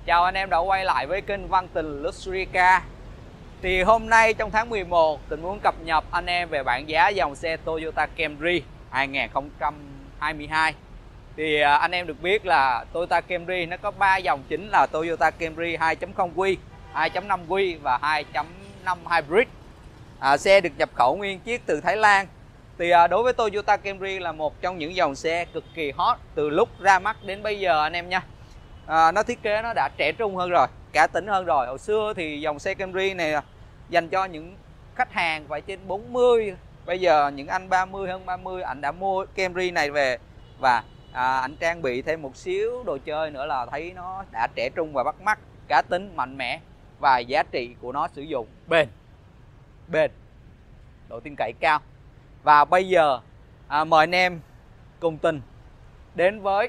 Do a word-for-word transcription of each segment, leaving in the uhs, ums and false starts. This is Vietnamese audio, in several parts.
Chào anh em đã quay lại với kênh Văn Tình Luxury Car. Thì hôm nay trong tháng mười một, Tình muốn cập nhật anh em về bảng giá dòng xe Toyota Camry hai không hai hai. Thì anh em được biết là Toyota Camry nó có ba dòng chính là Toyota Camry hai chấm không Q, hai chấm năm Q và hai chấm năm Hybrid. À, xe được nhập khẩu nguyên chiếc từ Thái Lan. Thì à, đối với Toyota Camry là một trong những dòng xe cực kỳ hot từ lúc ra mắt đến bây giờ anh em nha. À, nó thiết kế nó đã trẻ trung hơn rồi, cá tính hơn rồi. Hồi xưa thì dòng xe Camry này dành cho những khách hàng phải trên bốn mươi. Bây giờ những anh ba mươi hơn ba mươi anh đã mua Camry này về và à, anh trang bị thêm một xíu đồ chơi nữa là thấy nó đã trẻ trung và bắt mắt, cá tính, mạnh mẽ và giá trị của nó sử dụng bền, bền, độ tin cậy cao. Và bây giờ à, mời anh em cùng Tình đến với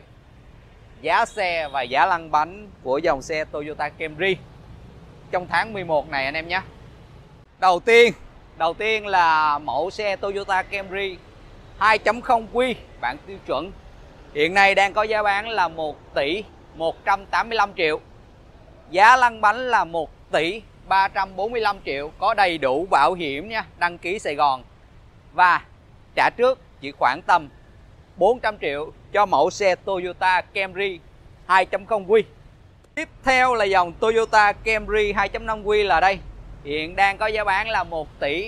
giá xe và giá lăn bánh của dòng xe Toyota Camry trong tháng mười một này anh em nhé. Đầu tiên, đầu tiên là mẫu xe Toyota Camry hai chấm không Q bản tiêu chuẩn. Hiện nay đang có giá bán là một tỷ một trăm tám mươi lăm triệu. Giá lăn bánh là một tỷ ba trăm bốn mươi lăm triệu, có đầy đủ bảo hiểm nha, đăng ký Sài Gòn. Và trả trước chỉ khoảng tầm bốn trăm triệu cho mẫu xe Toyota Camry hai chấm không Q. Tiếp theo là dòng Toyota Camry hai chấm năm Q là đây. Hiện đang có giá bán là một tỷ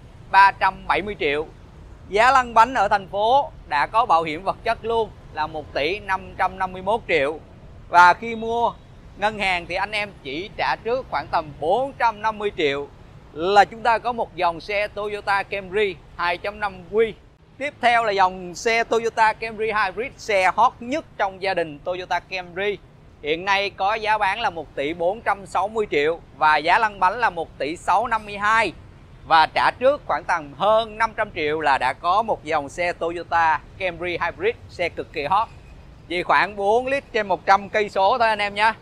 ba trăm bảy mươi triệu. Giá lăn bánh ở thành phố đã có bảo hiểm vật chất luôn là một tỷ năm trăm năm mươi mốt triệu. Và khi mua ngân hàng thì anh em chỉ trả trước khoảng tầm bốn trăm năm mươi triệu là chúng ta có một dòng xe Toyota Camry hai chấm năm Q. Tiếp theo là dòng xe Toyota Camry Hybrid, xe hot nhất trong gia đình Toyota Camry. Hiện nay có giá bán là một tỷ bốn trăm sáu mươi triệu và giá lăn bánh là một tỷ sáu trăm năm mươi hai. Và trả trước khoảng tầm hơn năm trăm triệu là đã có một dòng xe Toyota Camry Hybrid, xe cực kỳ hot. Chỉ khoảng bốn lít trên một trăm cây số thôi anh em nhé.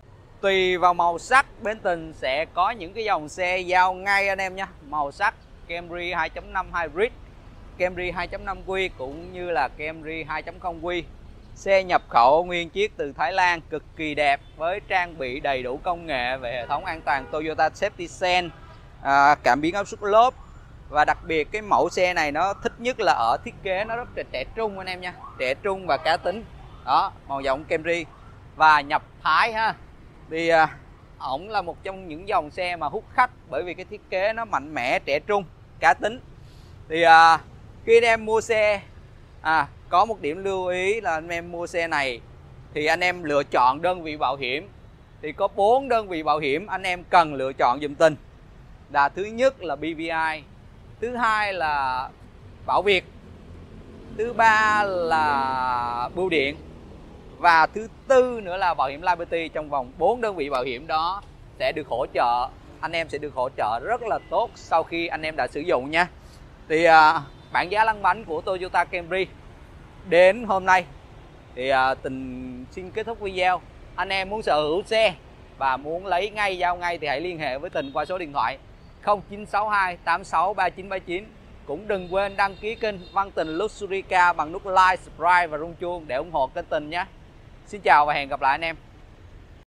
Tùy vào màu sắc, bên Tình sẽ có những cái dòng xe giao ngay anh em nhé. Màu sắc Camry hai chấm năm Hybrid, Camry hai chấm năm Q cũng như là Camry hai chấm không Q. Xe nhập khẩu nguyên chiếc từ Thái Lan, cực kỳ đẹp với trang bị đầy đủ công nghệ về hệ thống an toàn Toyota Safety Sense, à, cảm biến áp suất lốp. Và đặc biệt cái mẫu xe này nó thích nhất là ở thiết kế nó rất là trẻ trung anh em nha, trẻ trung và cá tính. Đó, màu giống Camry và nhập Thái ha. Thì à, ổng là một trong những dòng xe mà hút khách bởi vì cái thiết kế nó mạnh mẽ, trẻ trung, cá tính. Thì à, khi anh em mua xe, à, có một điểm lưu ý là anh em mua xe này thì anh em lựa chọn đơn vị bảo hiểm. Thì có bốn đơn vị bảo hiểm anh em cần lựa chọn giùm Tình. Là thứ nhất là bê vê i, thứ hai là Bảo Việt, thứ ba là Bưu Điện và thứ tư nữa là bảo hiểm Liberty. Trong vòng bốn đơn vị bảo hiểm đó sẽ được hỗ trợ, anh em sẽ được hỗ trợ rất là tốt sau khi anh em đã sử dụng nha. Thì à, bảng giá lăn bánh của Toyota Camry đến hôm nay thì à, Tình xin kết thúc video. Anh em muốn sở hữu xe và muốn lấy ngay, giao ngay thì hãy liên hệ với Tình qua số điện thoại không chín sáu hai tám sáu ba chín ba chín. Cũng đừng quên đăng ký kênh Văn Tình Luxury Car bằng nút like, subscribe và rung chuông để ủng hộ kênh Tình nhé. Xin chào và hẹn gặp lại anh em.